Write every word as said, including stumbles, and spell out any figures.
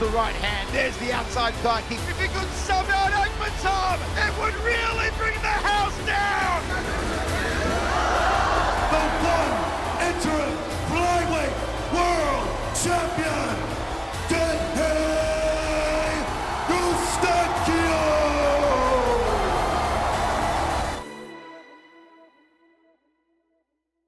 right hand. There's the outside thigh kick. If he could sub out Akhmetov, it would really bring the house down! The ONE Interim Flyweight World Champion, Dead